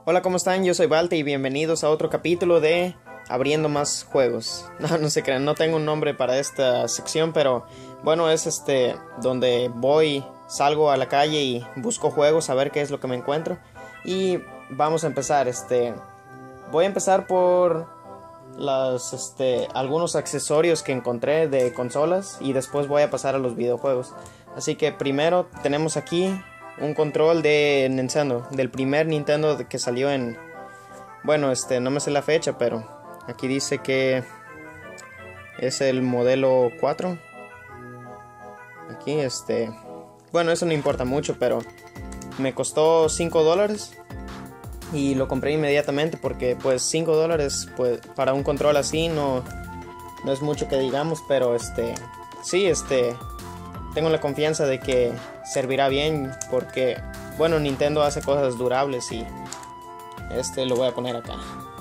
Hola, ¿cómo están? Yo soy Valte y bienvenidos a otro capítulo de Abriendo Más Juegos. No se crean, no tengo un nombre para esta sección, pero bueno, es donde salgo a la calle y busco juegos a ver qué es lo que me encuentro. Y vamos a empezar, voy a empezar por algunos accesorios que encontré de consolas y después voy a pasar a los videojuegos. Así que primero tenemos aquí un control de Nintendo, del primer Nintendo que salió en... Bueno, no me sé la fecha, pero aquí dice que es el modelo 4. Aquí, bueno, eso no importa mucho, pero me costó $5 y lo compré inmediatamente porque pues $5 pues para un control así no es mucho que digamos, pero sí, tengo la confianza de que servirá bien porque, bueno, Nintendo hace cosas durables y lo voy a poner acá.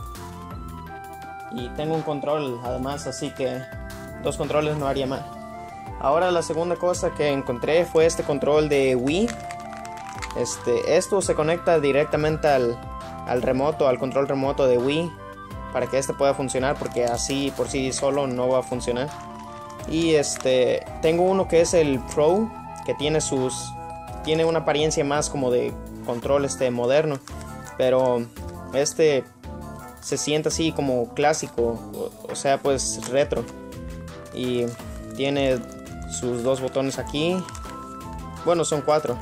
Y tengo un control además, así que 2 controles no haría mal. Ahora la segunda cosa que encontré fue este control de Wii. Esto se conecta directamente al remoto, al control remoto de Wii, para que pueda funcionar, porque así por sí solo no va a funcionar. Y tengo uno que es el Pro, que tiene una apariencia más como de control moderno, pero se siente así como clásico, o sea, pues retro, y tiene sus 2 botones aquí, bueno, son 4,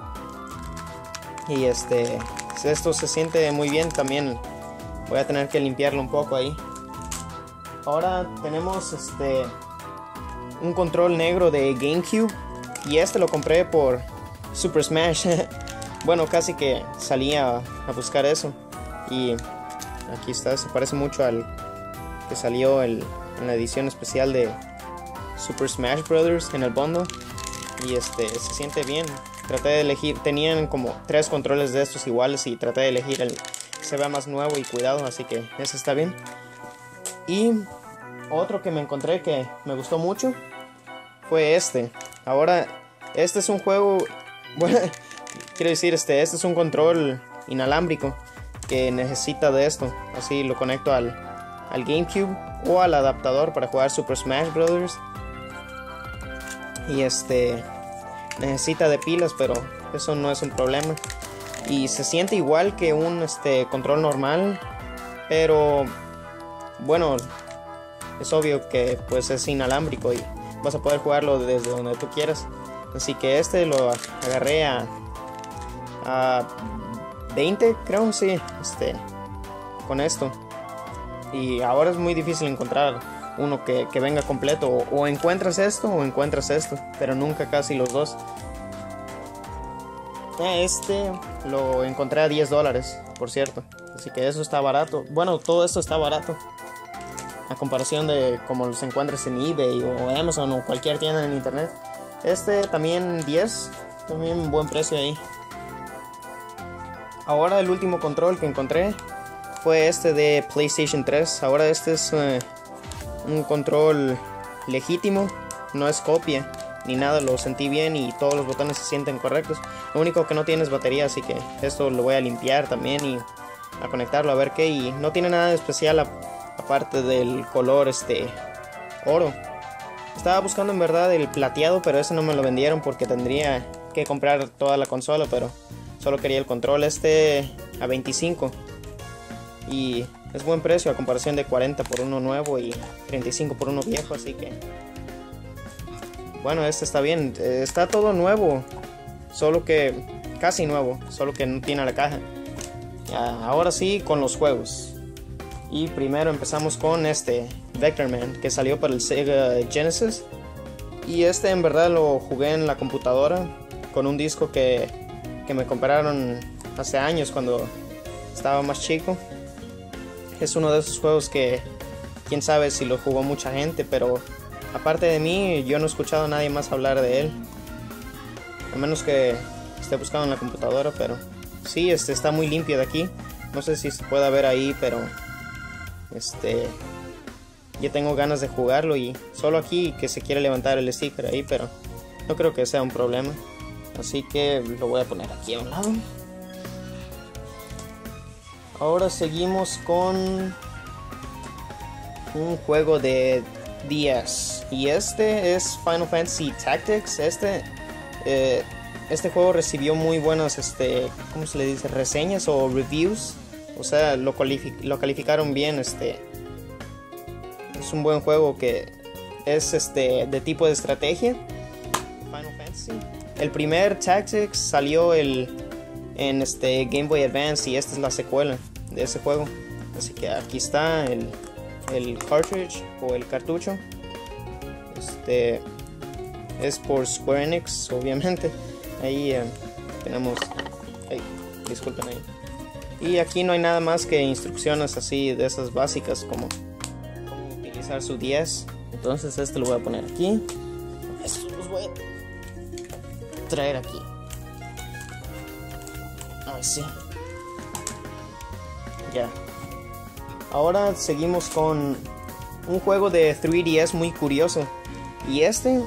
y esto se siente muy bien. También voy a tener que limpiarlo un poco ahí. Ahora tenemos un control negro de GameCube, y lo compré por Super Smash. Bueno, casi que salía a buscar eso, y aquí está, se parece mucho al que salió en la edición especial de Super Smash Bros. En el bundle, y se siente bien. Traté de elegir, tenían como 3 controles de estos iguales y traté de elegir el que se vea más nuevo y cuidado, así que ese está bien. Y otro que me encontré que me gustó mucho fue Ahora, es un juego, bueno, quiero decir, este es un control inalámbrico que necesita de esto. Así lo conecto al GameCube o al adaptador para jugar Super Smash Bros. Y necesita de pilas, pero eso no es un problema. Y se siente igual que un control normal, pero bueno, es obvio que pues es inalámbrico y vas a poder jugarlo desde donde tú quieras. Así que lo agarré a 20, creo, sí, con esto. Y ahora es muy difícil encontrar uno que venga completo. O encuentras esto o encuentras esto, pero nunca casi los dos. Lo encontré a $10, por cierto. Así que eso está barato. Bueno, todo esto está barato a comparación de como los encuentras en eBay o Amazon o cualquier tienda en internet. También 10, también un buen precio ahí. Ahora el último control que encontré fue de PlayStation 3. Ahora es un control legítimo, no es copia ni nada, lo sentí bien y todos los botones se sienten correctos. Lo único que no tiene es batería, así que esto lo voy a limpiar también y a conectarlo a ver qué. Y no tiene nada de especial aparte del color oro. Estaba buscando en verdad el plateado, pero ese no me lo vendieron porque tendría que comprar toda la consola, pero solo quería el control. A 25 y es buen precio a comparación de 40 por uno nuevo y 35 por uno viejo, así que bueno, está bien. Está todo nuevo, solo que casi nuevo, solo que no tiene la caja. Ahora sí, con los juegos. Y primero empezamos con Vectorman, que salió para el Sega Genesis. Y en verdad lo jugué en la computadora con un disco que me compraron hace años cuando estaba más chico. Es uno de esos juegos que quién sabe si lo jugó mucha gente, pero aparte de mí yo no he escuchado a nadie más hablar de él, a menos que esté buscando en la computadora. Pero sí, está muy limpio de aquí. No sé si se puede ver ahí, pero yo tengo ganas de jugarlo y solo aquí que se quiere levantar el sticker ahí, pero no creo que sea un problema. Así que lo voy a poner aquí a un lado. Ahora seguimos con un juego de 10 y este es Final Fantasy Tactics. Este juego recibió muy buenas ¿cómo se le dice? Reseñas o reviews. O sea, lo calificaron bien. Es un buen juego que es de tipo de estrategia. Final Fantasy. El primer Tactics salió en Game Boy Advance y esta es la secuela de ese juego. Así que aquí está el cartridge o el cartucho. Es por Square Enix, obviamente. Ahí tenemos. Disculpen ahí. Y aquí no hay nada más que instrucciones así de esas básicas como cómo utilizar su 10. Entonces lo voy a poner aquí. Estos los voy a traer aquí. Así. Ya. Ahora seguimos con un juego de 3DS muy curioso. Y en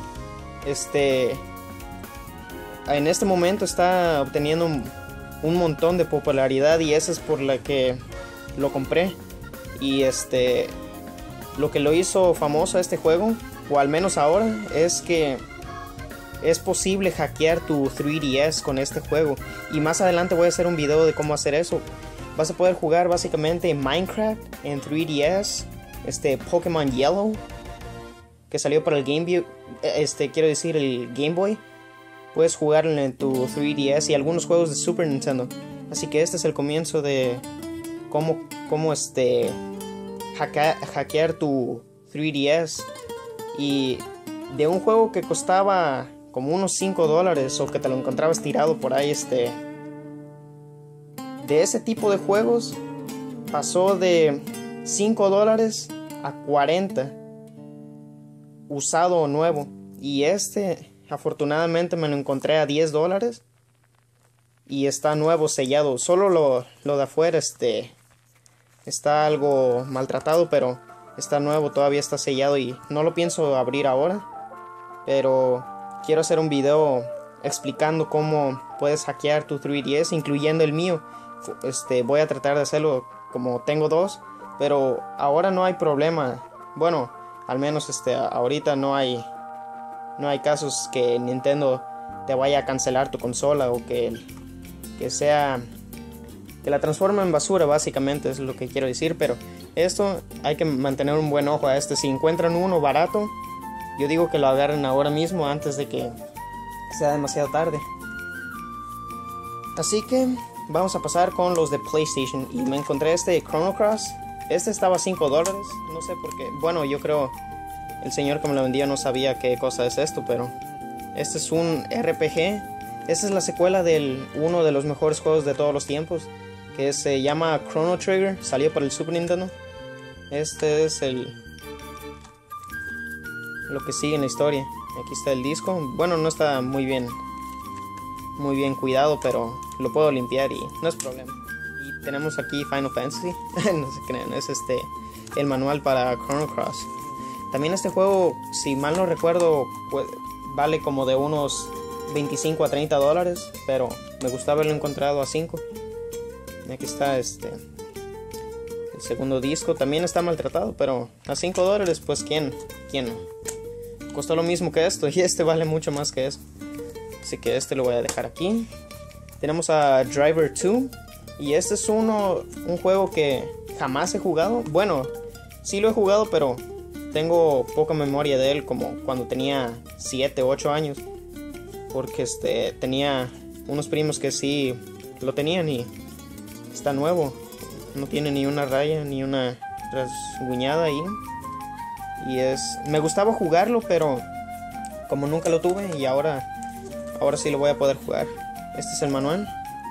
este momento está obteniendo un montón de popularidad y esa es por la que lo compré. Y lo que lo hizo famoso a este juego, o al menos ahora, es que es posible hackear tu 3DS con este juego. Y más adelante voy a hacer un video de cómo hacer eso. Vas a poder jugar básicamente Minecraft en 3DS, Pokémon Yellow, que salió para el Game Boy, quiero decir el Game Boy. Puedes jugarlo en tu 3DS y algunos juegos de Super Nintendo. Así que este es el comienzo de cómo hackear tu 3DS. Y de un juego que costaba como unos $5 o que te lo encontrabas tirado por ahí, de ese tipo de juegos pasó de $5 a 40 usado o nuevo. Y afortunadamente me lo encontré a $10 y está nuevo, sellado. Solo lo de afuera está algo maltratado, pero está nuevo, todavía está sellado y no lo pienso abrir ahora. Pero quiero hacer un video explicando cómo puedes hackear tu 3DS, incluyendo el mío. Voy a tratar de hacerlo como tengo dos, pero ahora no hay problema. Bueno, al menos ahorita no hay casos que Nintendo te vaya a cancelar tu consola o que la transforme en basura, básicamente es lo que quiero decir. Pero esto hay que mantener un buen ojo a si encuentran uno barato, yo digo que lo agarren ahora mismo antes de que sea demasiado tarde. Así que vamos a pasar con los de PlayStation y me encontré Chrono Cross. Estaba a $5, no sé por qué. Bueno, yo creo el señor que me lo vendía no sabía qué cosa es esto, pero este es un RPG. Esta es la secuela de uno de los mejores juegos de todos los tiempos, que se llama Chrono Trigger. Salió para el Super Nintendo. Este es lo que sigue en la historia. Aquí está el disco. Bueno, no está muy bien cuidado, pero lo puedo limpiar y no es problema. Y tenemos aquí Final Fantasy. No se crean, es el manual para Chrono Cross. También este juego, si mal no recuerdo, vale como de unos $25 a $30, pero me gusta haberlo encontrado a 5. Y aquí está el segundo disco. También está maltratado, pero a $5, pues ¿quién no? Costó lo mismo que esto y vale mucho más que eso. Así que lo voy a dejar aquí. Tenemos a Driver 2 y este es un juego que jamás he jugado. Bueno, sí lo he jugado, pero tengo poca memoria de él, como cuando tenía 7 o 8 años. Porque tenía unos primos que sí lo tenían y está nuevo. No tiene ni una raya ni una rasguñada ahí. Y me gustaba jugarlo, pero como nunca lo tuve y ahora sí lo voy a poder jugar. Este es el manual.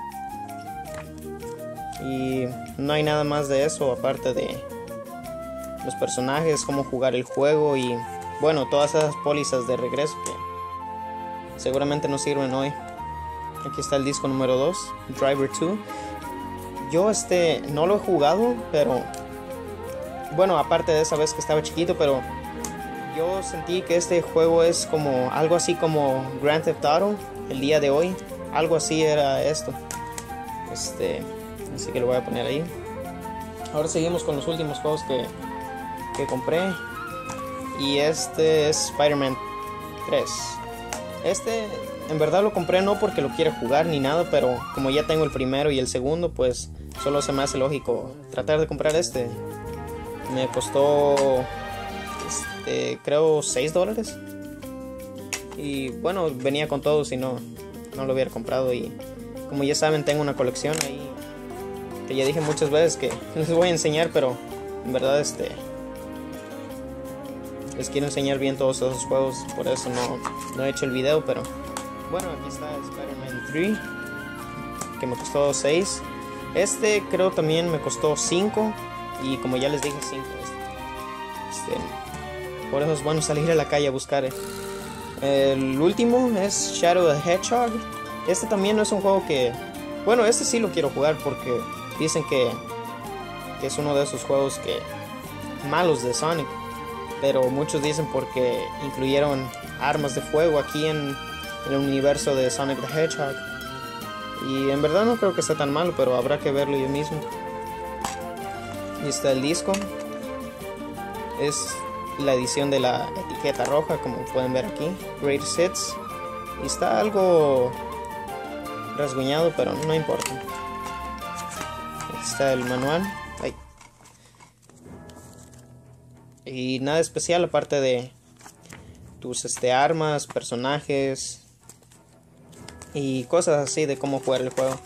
Y no hay nada más de eso aparte de los personajes, cómo jugar el juego y bueno, todas esas pólizas de regreso que seguramente no sirven hoy. Aquí está el disco número 2, Driver 2. Yo no lo he jugado, pero bueno, aparte de esa vez que estaba chiquito, pero yo sentí que este juego es como algo así como Grand Theft Auto el día de hoy. Algo así era esto. Así que lo voy a poner ahí. Ahora seguimos con los últimos juegos que compré. Y este es Spider-Man 3. Este en verdad lo compré no porque lo quiera jugar ni nada, pero como ya tengo el primero y el segundo, pues solo se me hace lógico tratar de comprar este. Me costó creo $6. Y bueno, venía con todo, si no lo hubiera comprado. Y como ya saben, tengo una colección ahí que ya dije muchas veces que les voy a enseñar, pero en verdad les quiero enseñar bien todos esos juegos, por eso no he hecho el video. Pero bueno, aquí está Spider-Man 3, que me costó 6. Este creo también me costó 5, y como ya les dije 5. Por eso es bueno salir a la calle a buscar. El último es Shadow the Hedgehog. Este también no es un juego que... Bueno, este sí lo quiero jugar porque dicen que es uno de esos juegos malos de Sonic. Pero muchos dicen porque incluyeron armas de fuego aquí en el universo de Sonic the Hedgehog. Y en verdad no creo que sea tan malo, pero habrá que verlo yo mismo. Y está el disco. Es la edición de la etiqueta roja, como pueden ver aquí, Greatest Hits. Y está algo rasguñado, pero no importa. Aquí está el manual. Ay. Y nada especial aparte de tus armas, personajes y cosas así de cómo jugar el juego.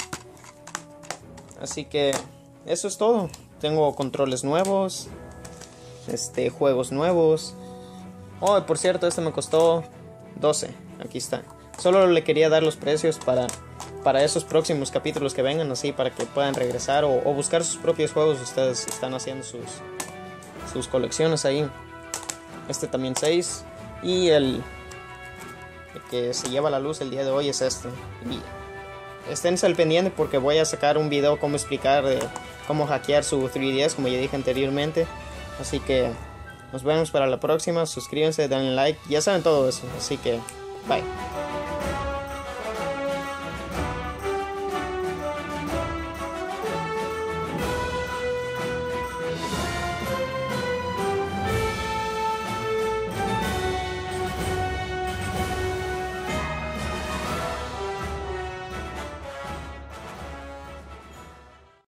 Así que eso es todo. Tengo controles nuevos, juegos nuevos. Oh, por cierto, este me costó 12. Aquí está. Solo le quería dar los precios para esos próximos capítulos que vengan, así para que puedan regresar o buscar sus propios juegos. Ustedes están haciendo sus colecciones ahí. Este también 6. Y el que se lleva a la luz el día de hoy es este. Y esténse al pendiente porque voy a sacar un video cómo explicar cómo hackear su 3DS, como ya dije anteriormente. Así que nos vemos para la próxima. Suscríbanse, denle like, ya saben todo eso. Así que bye.